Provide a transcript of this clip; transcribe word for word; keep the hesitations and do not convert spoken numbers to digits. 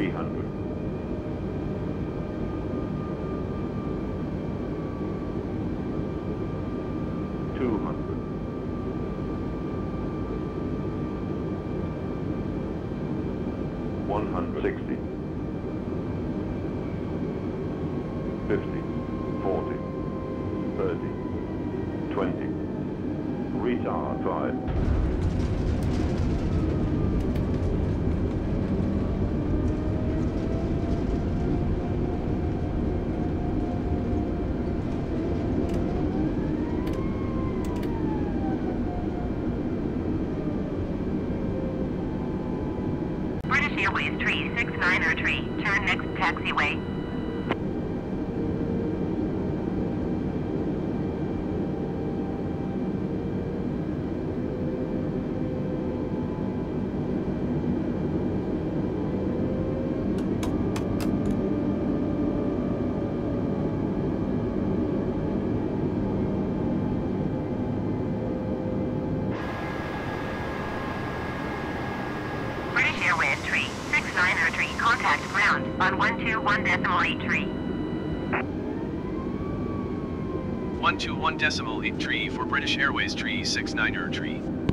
three hundred. two hundred. one hundred sixty. fifty. forty. thirty. twenty. Retard five. British Airways tree six niner tree, turn next taxiway. British Airways tree six niner tree, contact ground on one two one decimal eight tree. one two one decimal eight tree for British Airways tree six niner tree.